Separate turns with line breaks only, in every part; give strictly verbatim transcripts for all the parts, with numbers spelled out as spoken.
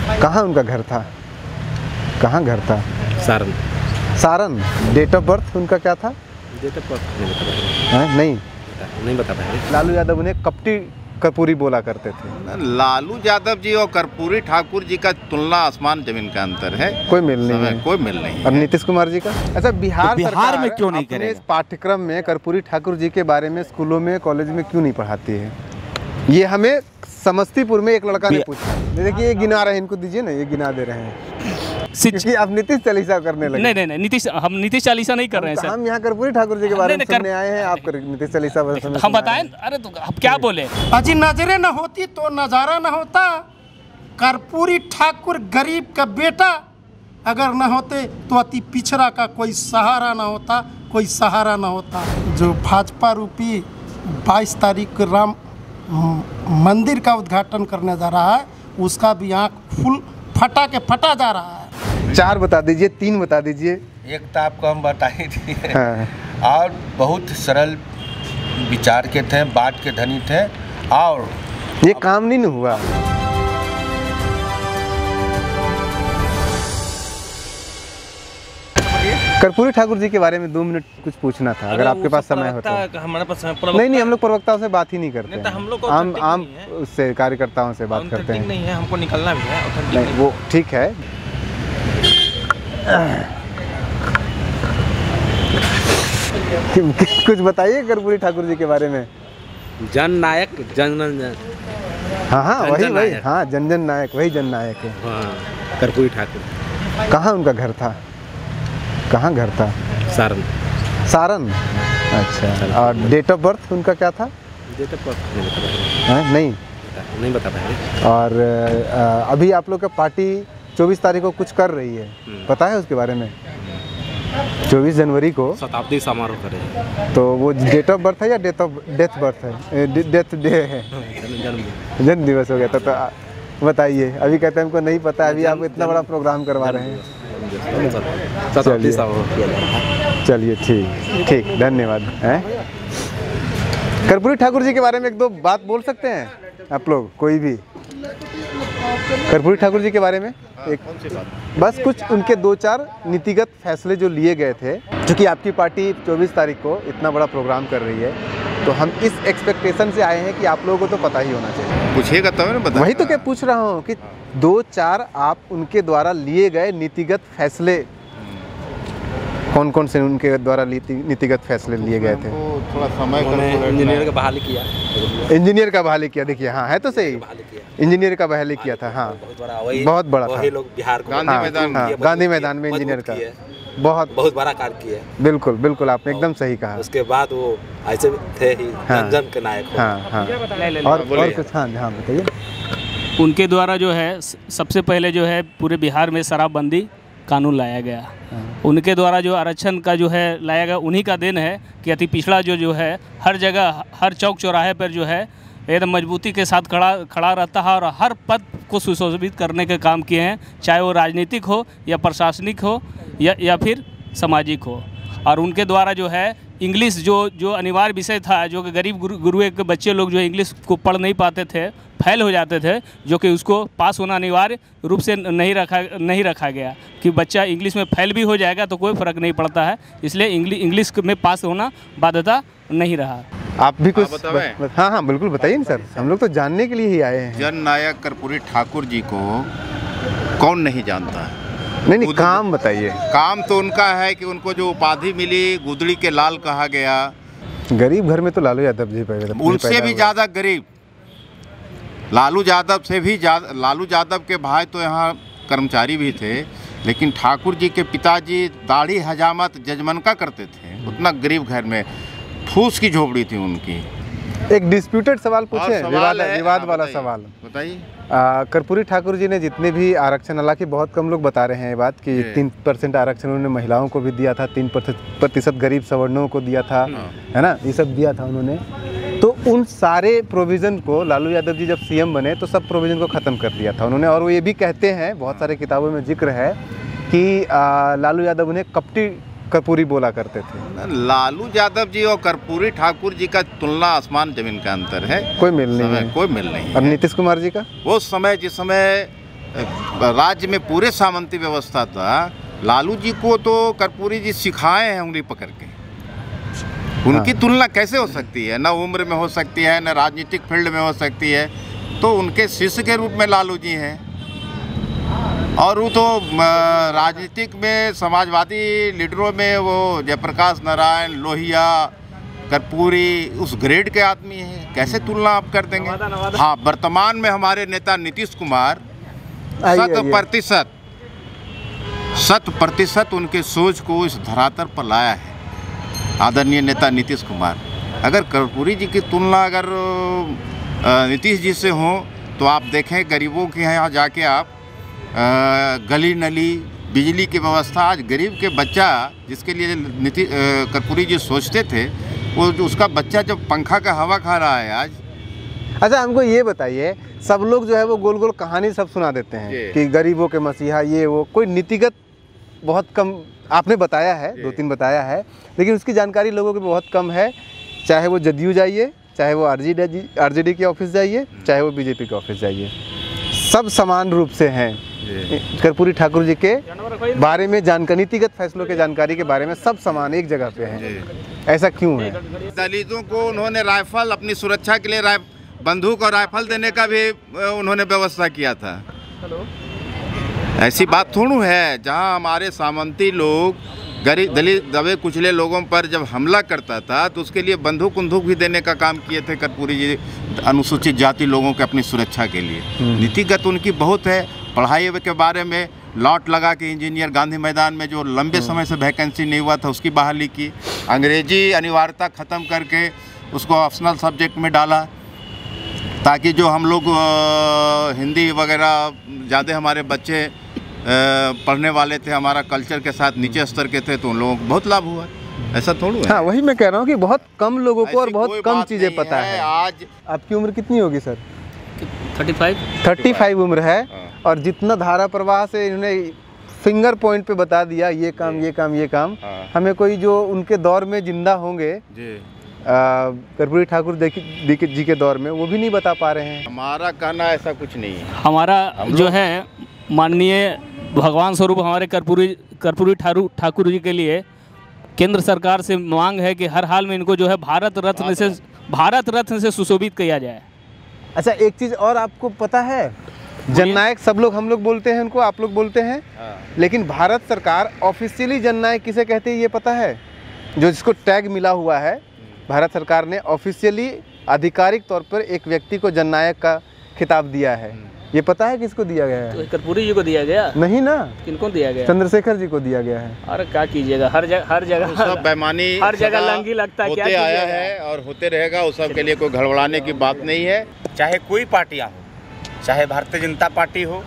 कहाँ उनका घर था? कहाँ घर था?
Saran.
Saran. Date of birth उनका क्या था?
डेट ऑफ बर्थ नहीं बता
है? नहीं
नहीं बता पाए।
लालू यादव उन्हें कपटी कर्पूरी बोला करते थे।
लालू यादव जी और कर्पूरी ठाकुर जी का तुलना आसमान जमीन का अंतर है।
कोई मिल नहीं है।
कोई मिल नहीं।
और नीतीश कुमार जी का? अच्छा, बिहार
तो बिहार में क्यों नहीं करेगा?
इस पाठ्यक्रम में कर्पूरी ठाकुर जी के बारे में स्कूलों में कॉलेज में क्यों नहीं पढ़ाती है? ये हमें समस्तीपुर में एक लड़का ने पूछा। देखिए ये गिना रहे हैं, इनको दीजिए ना, ये गिना दे रहे हैं क्योंकि आप नीतीश चालीसा करने लगे।
नहीं नहीं नहीं नीतीश, हम नीतीश चालीसा नहीं कर रहे हैं सर।
हम यहाँ कर्पूरी ठाकुर जी के बारे में सुनने आए हैं, आप नीतीश चालीसा
हम बताएं। अरे तो अब क्या बोले?
अजी नजरे न होती तो नजारा न होता, कर्पूरी ठाकुर गरीब का बेटा, अगर न होते तो अति पिछड़ा का कोई सहारा न होता, कोई सहारा न होता। जो भाजपा रूपी बाईस तारीख को राम मंदिर का उद्घाटन करने जा रहा है, उसका भी आँख फुल फटा के फटा जा रहा है।
चार बता दीजिए, तीन बता दीजिए।
एक तो आपको हम बता ही दिए।
हाँ।
और बहुत सरल विचार के थे, बात के धनी थे, और
ये काम नहीं न हुआ। कर्पूरी ठाकुर जी के बारे में दो मिनट कुछ पूछना था, अगर आपके पास समय हो तो।
हमारे पास
नहीं नहीं, हम लोग प्रवक्ताओं से बात ही नहीं करते।
नहीं तो हम लोग को
आम आम उससे कार्यकर्ताओं से बात करते हैं।
नहीं है, हमको निकलना भी है।
नहीं वो ठीक है। कुछ बताइए कर्पूरी ठाकुर जी के बारे में।
जन नायक, जन जन
हाँ हाँ वही वही हाँ जन जन नायक, वही जन नायक है।
हाँ, कर्पूरी ठाकुर।
कहाँ उनका घर था? कहाँ घर था?
सारण।
सारण। अच्छा, और डेट ऑफ बर्थ उनका क्या था?
डेट ऑफ बर्थ नहीं बता पाए।
है? नहीं
नहीं बता पाए।
और आ, अभी आप लोग का पार्टी चौबीस तारीख को कुछ कर रही है, पता है उसके बारे में? चौबीस जनवरी को
शताब्दी समारोह करें।
तो वो डेट ऑफ बर्थ है या डेथ ऑफ डेथ बर्थ है? डेथ डे है, जन्म दिवस हो गया था। तो बताइए, अभी कहते हैं हमको नहीं पता, अभी आप इतना बड़ा प्रोग्राम करवा रहे हैं। चलिए ठीक ठीक, धन्यवाद। हैं कर्पूरी ठाकुर जी के बारे में एक दो बात बोल सकते हैं आप लोग, कोई भी? कर्पूरी ठाकुर जी के बारे में एक बस कुछ उनके दो चार नीतिगत फैसले जो लिए गए थे। क्योंकि आपकी पार्टी चौबीस तारीख को इतना बड़ा प्रोग्राम कर रही है, तो हम इस एक्सपेक्टेशन से आए हैं कि आप लोगों को तो पता ही होना चाहिए।
पूछिएगा तब ना बता।
वही तो क्या पूछ रहा हूँ कि दो चार आप उनके द्वारा लिए गए नीतिगत फैसले कौन कौन से उनके द्वारा नीतिगत फैसले लिए गए थे?
थोड़ा समय
इंजीनियर का बहाली किया।
इंजीनियर का बहाली किया, देखिए हाँ है तो सही, इंजीनियर का बहाली किया था। हाँ बहुत बड़ा था।
लोग बिहार को
गांधी मैदान
गांधी मैदान में इंजीनियर का बहुत
बहुत बड़ा कार्य किया।
बिल्कुल बिल्कुल, आपने एकदम सही कहा।
उसके बाद वो ऐसे थे ही जन जन के नायक।
हाँ हाँ और और कुछ? हाँ हाँ बताइए।
उनके द्वारा जो है सबसे पहले जो है पूरे बिहार में शराबबंदी कानून लाया गया। उनके द्वारा जो आरक्षण का जो है लाया गया, उन्हीं का देन है कि अति पिछड़ा जो जो है हर जगह हर चौक चौराहे पर जो है एकदम मजबूती के साथ खड़ा खड़ा रहता है और हर पद को सुशोभित करने के काम किए हैं, चाहे वो राजनीतिक हो या प्रशासनिक हो या या फिर सामाजिक हो। और उनके द्वारा जो है इंग्लिश जो जो अनिवार्य विषय था, जो कि गरीब गुरु गुरुए के बच्चे लोग जो इंग्लिश को पढ़ नहीं पाते थे, फेल हो जाते थे, जो कि उसको पास होना अनिवार्य रूप से नहीं रखा नहीं रखा गया कि बच्चा इंग्लिश में फेल भी हो जाएगा तो कोई फ़र्क नहीं पड़ता है, इसलिए इंग्लिश इंग्लिश में पास होना बाध्यता नहीं रहा।
आप भी कुछ ब, हाँ हाँ बिल्कुल बताइए ना सर, हम लोग तो जानने के लिए ही आए हैं।
जन नायक कर्पूरी ठाकुर जी को कौन नहीं जानता है?
नहीं नहीं, काम बताइए।
काम तो उनका है कि उनको जो उपाधि मिली, गुदड़ी के लाल कहा गया।
गरीब घर में तो लालू यादव जी पैदा,
उनसे भी ज़्यादा गरीब, लालू यादव से भी ज़्यादा। लालू यादव के भाई तो यहाँ कर्मचारी भी थे, लेकिन ठाकुर जी के पिताजी दाढ़ी हजामत जजमनका करते थे। उतना गरीब घर में फूस की झोपड़ी थी उनकी।
एक डिस्प्यूटेड सवाल पूछे, विवाद विवाद वाला सवाल
बताइए।
कर्पूरी ठाकुर जी ने जितने भी आरक्षण, हालांकि बहुत कम लोग बता रहे हैं ये बात कि तीन परसेंट आरक्षण उन्होंने महिलाओं को भी दिया था, तीन प्रतिशत गरीब सवर्णों को दिया था, है ना, ये सब दिया था उन्होंने। तो उन सारे प्रोविज़न को लालू यादव जी जब सीएम बने तो सब प्रोविज़न को ख़त्म कर दिया था उन्होंने। और वो ये भी कहते हैं, बहुत सारे किताबों में जिक्र है कि आ, लालू यादव उन्हें कपटी कर्पूरी बोला करते थे।
लालू यादव जी और कर्पूरी ठाकुर जी का तुलना आसमान जमीन का अंतर है।
कोई मिल नहीं है।
कोई मिल नहीं।
और नीतीश कुमार जी का?
वो समय जिस समय राज्य में पूरे सामंती व्यवस्था था, लालू जी को तो कर्पूरी जी सिखाए हैं उंगली पकड़ के। उनकी हाँ। तुलना कैसे हो सकती है? न उम्र में हो सकती है, न राजनीतिक फील्ड में हो सकती है। तो उनके शिष्य के रूप में लालू जी हैं, और वो तो राजनीतिक में समाजवादी लीडरों में वो जयप्रकाश नारायण, लोहिया, कर्पूरी उस ग्रेड के आदमी हैं। कैसे तुलना आप कर देंगे? हाँ, वर्तमान में हमारे नेता नीतीश कुमार शत प्रतिशत शत प्रतिशत उनके सोच को इस धरातल पर लाया है आदरणीय नेता नीतीश कुमार। अगर कर्पूरी जी की तुलना अगर नीतीश जी से हो तो आप देखें गरीबों के यहाँ जाके आप गली नली बिजली की व्यवस्था, आज गरीब के बच्चा जिसके लिए नीतीश कर्पूरी जी सोचते थे, वो उसका बच्चा जब पंखा का हवा खा रहा है आज।
अच्छा, हमको ये बताइए, सब लोग जो है वो गोल गोल कहानी सब सुना देते हैं कि गरीबों के मसीहा ये वो, कोई नीतिगत बहुत कम आपने बताया है, दो तीन बताया है, लेकिन उसकी जानकारी लोगों की बहुत कम है। चाहे वो जदयू जाइए, चाहे वो आरजेडी आरजेडी के ऑफिस जाइए, चाहे वो बीजेपी के ऑफिस जाइए, सब समान रूप से हैं। कर्पूरी ठाकुर जी के बारे में जानकारी, नीतिगत फैसलों के जानकारी के बारे में सब समान एक जगह पे हैं। ऐसा क्यों है?
दलितों को उन्होंने राइफल अपनी सुरक्षा के लिए बंदूक और राइफल देने का भी उन्होंने व्यवस्था किया था। ऐसी बात थोड़ू है, जहां हमारे सामंती लोग गरीब दलित दबे कुचले लोगों पर जब हमला करता था तो उसके लिए बंदूक उंदूक भी देने का काम किए थे कर्पूरी जी, अनुसूचित जाति लोगों के अपनी सुरक्षा के लिए। नीतिगत उनकी बहुत है। पढ़ाई के बारे में लॉट लगा के इंजीनियर गांधी मैदान में जो लंबे समय से वैकेंसी नहीं हुआ था उसकी बहाली की। अंग्रेजी अनिवार्यता ख़त्म करके उसको ऑप्शनल सब्जेक्ट में डाला, ताकि जो हम लोग हिंदी वगैरह ज़्यादा हमारे बच्चे पढ़ने वाले थे, हमारा कल्चर के साथ नीचे स्तर के थे, तो उन लोगों को बहुत लाभ हुआ। ऐसा थोड़ा है।
हाँ, वही मैं कह रहा हूँ कि बहुत कम लोगों को और बहुत कम चीज़ें पता है।
आज
आपकी उम्र कितनी होगी sir?
Thirty five
thirty five उम्र है, और जितना धारा प्रवाह से इन्होंने फिंगर पॉइंट पे बता दिया ये काम ये काम ये काम, हमें कोई जो उनके दौर में जिंदा होंगे कर्पूरी ठाकुर जी के दौर में, वो भी नहीं बता पा रहे हैं।
हमारा कहना ऐसा कुछ नहीं है।
हमारा जो है माननीय भगवान स्वरूप हमारे कर्पूरी कर्पूरी ठाकुर ठाकुर जी के लिए केंद्र सरकार से मांग है कि हर हाल में इनको जो है भारत रत्न से भारत रत्न से सुशोभित किया जाए।
अच्छा, एक चीज़ और आपको पता है, जननायक सब लोग हम लोग बोलते हैं उनको, आप लोग बोलते हैं, लेकिन भारत सरकार ऑफिशियली जननायक किसे कहती है ये पता है? जो जिसको टैग मिला हुआ है, भारत सरकार ने ऑफिशियली आधिकारिक तौर पर एक व्यक्ति को जननायक का खिताब दिया है। ये पता है किसको दिया गया है?
तो कर्पूरी जी को दिया गया नहीं
ना,
किनको दिया गया?
चंद्रशेखर जी को दिया गया है।
अरे क्या कीजिएगा, हर जगह हर जगह
सब बेईमानी
हर जगह लंगी लगता है,
होते आया है और होते रहेगा। उस सब के लिए कोई घड़बड़ाने की बात नहीं है।
चाहे कोई पार्टियां हो, चाहे भारतीय जनता पार्टी हो,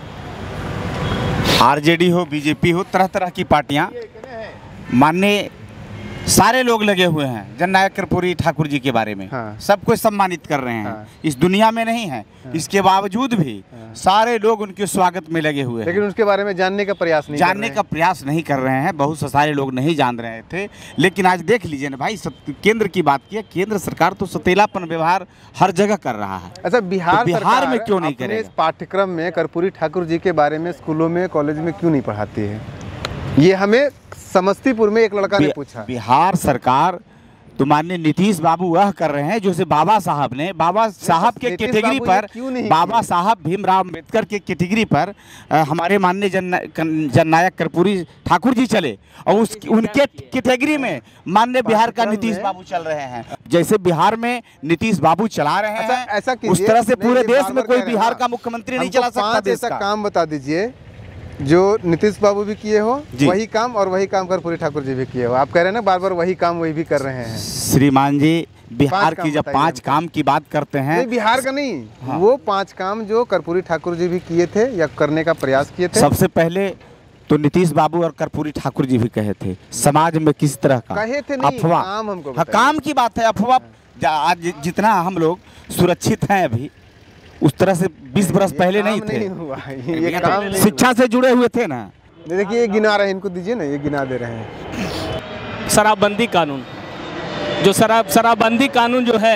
आरजेडी हो, बीजेपी हो, तरह तरह की पार्टियां, माननीय सारे लोग लगे हुए हैं जननायक कर्पूरी ठाकुर जी के बारे में। हाँ। सबको सम्मानित कर रहे हैं। हाँ। इस दुनिया में नहीं है। हाँ। इसके बावजूद भी हाँ। सारे लोग उनके स्वागत में लगे हुए हैं,
लेकिन उसके बारे में जानने का प्रयास नहीं
जानने का प्रयास नहीं कर रहे हैं। बहुत से सारे लोग नहीं जान रहे थे, लेकिन आज देख लीजिए ना भाई, केंद्र की बात की, केंद्र सरकार तो सतीलापन व्यवहार हर जगह कर रहा है।
अच्छा, बिहार
तो बिहार में क्यों नहीं करेगा?
पाठ्यक्रम में कर्पूरी ठाकुर जी के बारे में स्कूलों में, कॉलेज में क्यों नहीं पढ़ाती है? ये हमें समस्तीपुर में एक लड़का ने पूछा।
बिहार सरकार तो माननीय नीतीश बाबू वह कर रहे हैं जो से बाबा साहब ने, बाबा साहब के कैटेगरी पर, बाबा साहब भीमराव अम्बेडकर के कैटेगरी पर आ, हमारे माननीय जननायक कर्पूरी ठाकुर जी चले, और उस उनके कैटेगरी में माननीय बिहार का नीतीश बाबू चल रहे हैं। जैसे बिहार में नीतीश बाबू चला रहे हैं,
ऐसा
उस तरह से पूरे देश में कोई बिहार का मुख्यमंत्री नहीं चला सकता।
ऐसा काम बता दीजिए जो नीतीश बाबू भी किए हो वही काम, और वही काम कर्पूरी ठाकुर जी भी किए हो। आप कह रहे हैं ना बार बार वही काम वही भी कर रहे हैं।
श्रीमान जी, बिहार की जब पांच काम की बात करते हैं,
नहीं बिहार का नहीं, हाँ। वो पांच काम जो कर्पूरी ठाकुर जी भी किए थे या करने का प्रयास किए थे।
सबसे पहले तो नीतीश बाबू और कर्पूरी ठाकुर जी भी कहे थे समाज में किस तरह का
कहे थे, नहीं
अफवाह,
काम हमको
हाँ, काम की बात है। अफवाह आज जितना हम लोग सुरक्षित हैं अभी, उस तरह से बीस बरस पहले नहीं थे।
नहीं हुआ ये काम,
शिक्षा से जुड़े हुए थे ना।
देखिए ये गिना रहे हैं, इनको दीजिए ना, ये गिना दे रहे हैं।
शराबबंदी कानून, जो शराब शराबबंदी कानून जो है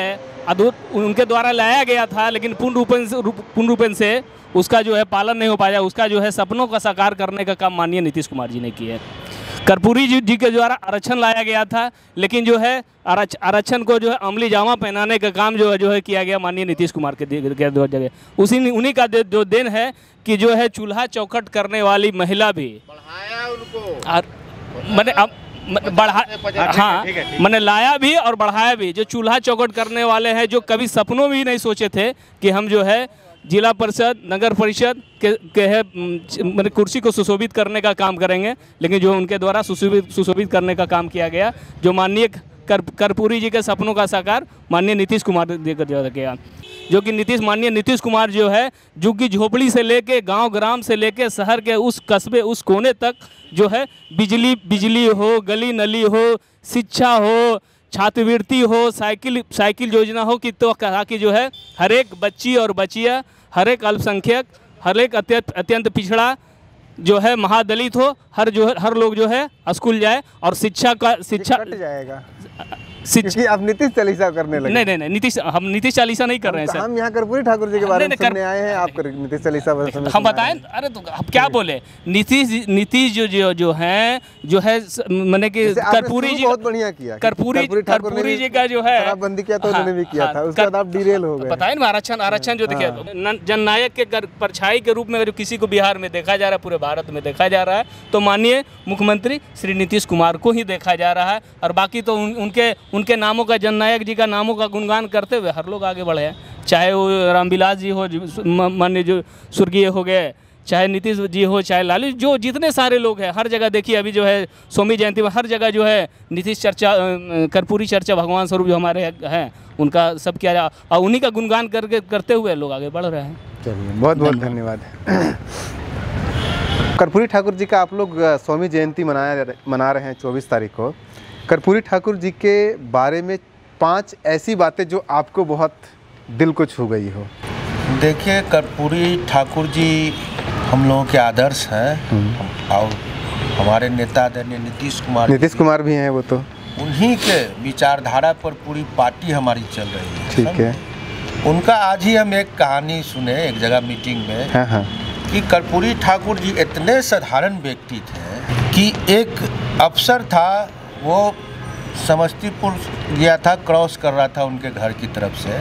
अद्भुत उनके द्वारा लाया गया था, लेकिन पूर्ण रूपेण से पूर्ण रूपेण से उसका जो है पालन नहीं हो पाया। उसका जो है सपनों का साकार करने का काम माननीय नीतीश कुमार जी ने किया है। कर्पूरी जी जी के द्वारा आरक्षण लाया गया था, लेकिन जो है आरक्षण को जो है अमली जामा पहनाने का काम जो है जो है किया गया माननीय नीतीश कुमार के द्वारा। उसी उन्हीं का जो देन है कि जो है चूल्हा चौखट करने वाली महिला भी
बढ़ाया उनको
और मैंने अब बढ़ा हाँ मैंने लाया भी और बढ़ाया भी। जो चूल्हा चौखट करने वाले हैं, जो कभी सपनों में भी नहीं सोचे थे कि हम जो है जिला परिषद नगर परिषद के, के है मैंने कुर्सी को सुशोभित करने का काम करेंगे, लेकिन जो उनके द्वारा सुशोभित सुशोभित करने का काम किया गया, जो माननीय कर कर्पूरी जी के सपनों का साकार माननीय नीतीश कुमार देकर किया। जो कि नीतीश माननीय नीतीश कुमार जो है झुग्गी झोपड़ी से लेके गांव ग्राम से लेके शहर के उस कस्बे उस कोने तक जो है बिजली बिजली हो, गली नली हो, शिक्षा हो, छात्रवृत्ति हो, साइकिल साइकिल योजना हो कि तो कहा कि जो है हर एक बच्ची और बचिया, हर एक अल्पसंख्यक, हर एक अत्यंत अत्यंत पिछड़ा जो है महादलित हो, हर जो है हर लोग जो है स्कूल जाए और शिक्षा का शिक्षा
कट जाएगा
क्योंकि
आप नीतीश चालीसा करने लगे।
नहीं नहीं नहीं नीतीश हम नीतीश चालीसा नहीं कर रहे हैं सर।
हम यहाँ कर्पूरी ठाकुर जी के बारे में सुनने आए हैं, आप नीतीश चालीसा
हम बताएं। अरे तो हम क्या बोले, नीतीश नीतीश जो जो जो है जो है मैंने कि कर्पूरी जी
बहुत बढ़िया किया,
कर्पूरी कर्पूरी जी का जो है
शराबबंदी किया तो उन्होंने भी किया था, उसके बाद आप डिरेल हो गए।
बताएं ना आरक्षण आरक्षण जो देखिए जननायक के परछाई के रूप में जो किसी को बिहार में देखा जा रहा है, पूरे भारत में देखा जा रहा है, तो माननीय मुख्यमंत्री श्री नीतीश कुमार को ही देखा जा रहा है। और बाकी तो उनके उनके नामों का जननायक जी का नामों का गुणगान करते हुए हर लोग आगे बढ़े हैं, चाहे वो रामविलास जी हो माननीय जो स्वर्गीय हो गए, चाहे नीतीश जी हो, चाहे लालू, जो जितने सारे लोग हैं हर जगह देखिए अभी जो है स्वामी जयंती में हर जगह जो है नीतीश चर्चा कर्पूरी चर्चा भगवान स्वरूप जो हमारे हैं उनका सब किया जा और उन्हीं का गुणगान करके करते हुए लोग आगे बढ़ रहे हैं।
चलिए बहुत बहुत धन्यवाद। कर्पूरी ठाकुर जी का आप लोग स्वामी जयंती मनाया मना रहे हैं चौबीस तारीख को। कर्पूरी ठाकुर जी के बारे में पांच ऐसी बातें जो आपको बहुत दिल को छू गई हो।
देखिए, कर्पूरी ठाकुर जी हम लोगों के आदर्श हैं और हमारे नेता आदरणीय नीतीश कुमार
नीतीश कुमार भी हैं, वो तो
उन्हीं के विचारधारा पर पूरी पार्टी हमारी चल रही है।
ठीक है।
उनका आज ही हम एक कहानी सुने एक जगह मीटिंग में।
हाँ हाँ।
कि कर्पूरी ठाकुर जी इतने साधारण व्यक्ति थे कि एक अफसर था, वो समस्तीपुर गया था, क्रॉस कर रहा था उनके घर की तरफ से,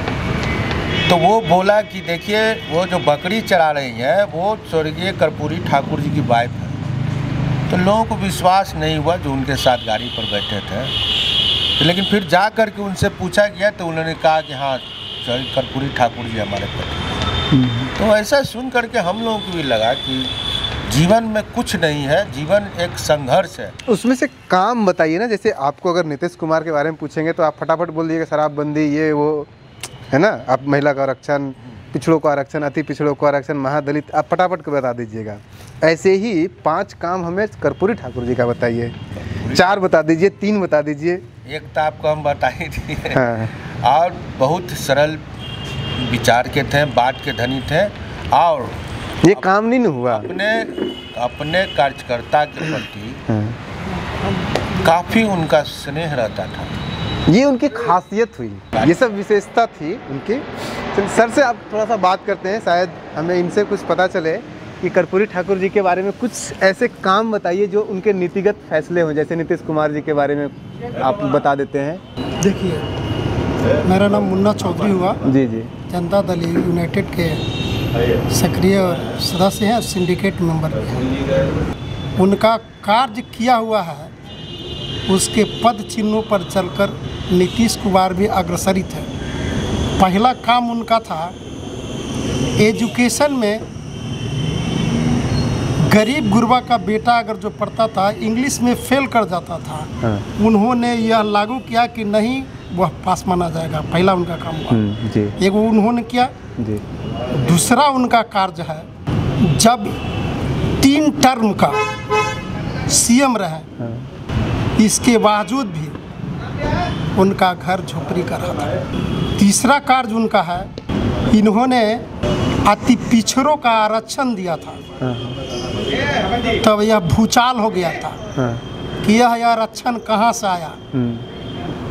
तो वो बोला कि देखिए वो जो बकरी चरा रही है वो स्वर्गीय कर्पूरी ठाकुर जी की वाइफ है। तो लोगों को विश्वास नहीं हुआ जो उनके साथ गाड़ी पर बैठे थे, तो लेकिन फिर जा कर के उनसे पूछा गया तो उन्होंने कहा कि हाँ कर्पूरी ठाकुर जी हमारे पति। तो ऐसा सुन करके हम लोगों को भी लगा कि जीवन में कुछ नहीं है, जीवन एक संघर्ष है।
उसमें से काम बताइए ना, जैसे आपको अगर नीतीश कुमार के बारे में पूछेंगे तो आप फटाफट बोल दिएगा शराबबंदी ये वो है ना, आप महिला का आरक्षण, पिछड़ों को आरक्षण, अति पिछड़ों को आरक्षण, महादलित, आप फटाफट को बता दीजिएगा। ऐसे ही पांच काम हमें कर्पूरी ठाकुर जी का बताइए, चार बता दीजिए, तीन बता दीजिए।
एक तो आपको हम बता ही दिए।
हाँ।
और बहुत सरल विचार के थे, बात के धनी थे और
ये काम नहीं हुआ।
अपने अपने कार्यकर्ता के प्रति हाँ। काफ़ी उनका स्नेह रहता था,
ये उनकी खासियत हुई, ये सब विशेषता थी उनकी। सर से आप थोड़ा सा बात करते हैं, शायद हमें इनसे कुछ पता चले कि कर्पूरी ठाकुर जी के बारे में कुछ ऐसे काम बताइए जो उनके नीतिगत फैसले हों, जैसे नीतीश कुमार जी के बारे में आप बता देते हैं।
देखिए, मेरा नाम मुन्ना चौधरी हुआ।
जी जी।
जनता दल यूनाइटेड के सक्रिय और सदस्य हैं, सिंडिकेट मेंबर भी हैं। उनका कार्य किया हुआ है, उसके पद चिन्हों पर चलकर नीतीश कुमार भी अग्रसरित है। पहला काम उनका था एजुकेशन में, गरीब गुरबा का बेटा अगर जो पढ़ता था इंग्लिश में फेल कर जाता था, हाँ। उन्होंने यह लागू किया कि नहीं वह पास माना जाएगा, पहला उनका काम हुआ। एक वो उन्होंने किया जी। दूसरा उनका कार्य है, जब तीन टर्म का सीएम रहे, हाँ। इसके बावजूद भी उनका घर झोपड़ी का रहा था। तीसरा कार्य उनका है, इन्होंने अति पिछड़ों का आरक्षण दिया था, हाँ। तब यह भूचाल हो गया था, हाँ। कि यह आरक्षण कहाँ से आया।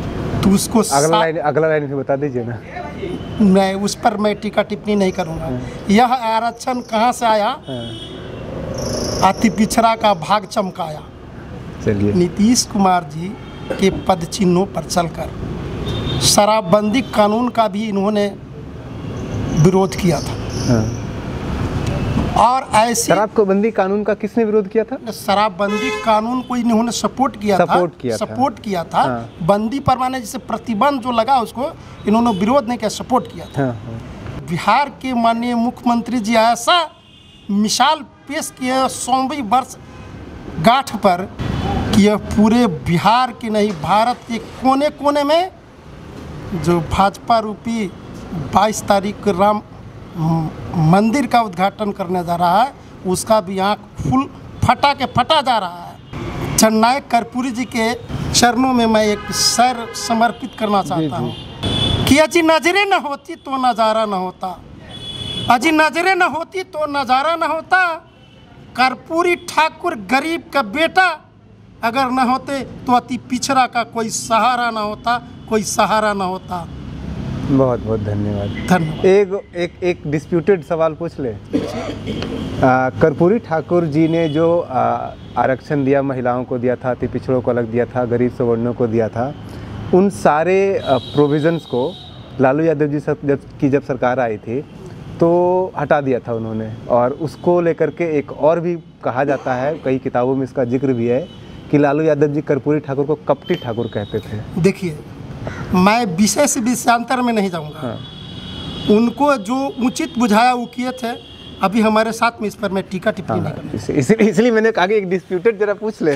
तो उसको
अगला
सा-
लाइन अगला लाइन भी बता दीजिए ना।
मैं उस पर मैं टीका टिप्पणी नहीं करूँगा। यह आरक्षण कहाँ से आया? अति पिछड़ा का भाग चमकाया।
चलिए।
नीतीश कुमार जी के पद चिन्हों पर चलकर शराबबंदी कानून का भी इन्होंने विरोध किया था।
हाँ।
और ऐसे
शराब को बंदी कानून का किसने विरोध किया था?
शराबबंदी कानून को इन्होंने सपोर्ट किया था
सपोर्ट किया था।
सपोर्ट किया था
हाँ।
बंदी पर माने जैसे प्रतिबंध जो लगा उसको इन्होंने विरोध नहीं किया, सपोर्ट किया था।
हाँ, हाँ।
बिहार के माननीय मुख्यमंत्री जी ऐसा मिसाल पेश किए सौवीं वर्ष गांठ पर कि यह पूरे बिहार की नहीं भारत के कोने कोने में जो भाजपा रूपी बाईस तारीख को राम मंदिर का उद्घाटन करने जा रहा है, उसका भी आँख फुल फटा के फटा जा रहा है। जननायक कर्पूरी जी के चरणों में मैं एक सर समर्पित करना चाहता हूँ कि अजी नजरें न होती तो नज़ारा न होता, अजी नजरें न होती तो नज़ारा न होता। कर्पूरी ठाकुर गरीब का बेटा अगर न होते तो अति पिछड़ा का कोई सहारा न होता, कोई सहारा न होता।
बहुत बहुत धन्यवाद।
धन्यवाद।
एक एक एक डिस्प्यूटेड सवाल पूछ ले। आ, कर्पूरी ठाकुर जी ने जो आ, आरक्षण दिया, महिलाओं को दिया था, अति पिछड़ों को अलग दिया था, गरीब सवर्णों को दिया था, उन सारे प्रोविज़न्स को लालू यादव जी सब जब की जब सरकार आई थी तो हटा दिया था उन्होंने। और उसको लेकर के एक और भी कहा जाता है, कई किताबों में इसका जिक्र भी है कि लालू यादव जी कर्पूरी ठाकुर को कपटी ठाकुर कहते थे।
देखिए, मैं विषय से विषयांतर में नहीं जाऊंगा।
हाँ।
उनको जो उचित बुझाया वो किए थे। अभी हमारे साथ में इस पर मैं टीका टिप्पणी नहीं करूंगा।
इस- इसलिए इसलिए मैंने कहा कि एक डिस्प्यूटेड जरा पूछ ले।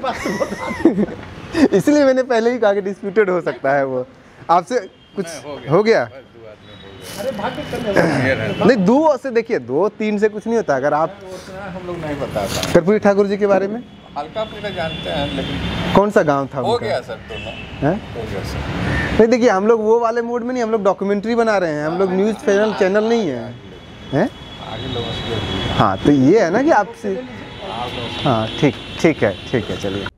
इसलिए मैंने पहले ही कहा कि डिस्प्यूटेड हो सकता है वो। आपसे कुछ हो गया? नहीं, दो से देखिए, दो तीन से कुछ नहीं होता। अगर आप
हम लोग नहीं बताता,
कर्पूरी ठाकुर जी के बारे में
हल्का फुल्का जानते हैं, लेकिन
कौन सा गांव था
हो
उनका?
गया सर दोनों,
हैं?
हो गया सर।
नहीं देखिए, हम लोग वो वाले मोड में नहीं, हम लोग डॉक्यूमेंट्री बना रहे हैं, हम लोग न्यूज़ चैनल चैनल नहीं है, हैं? हाँ, तो ये है ना कि आपसे, हाँ ठीक ठीक है ठीक है चलिए।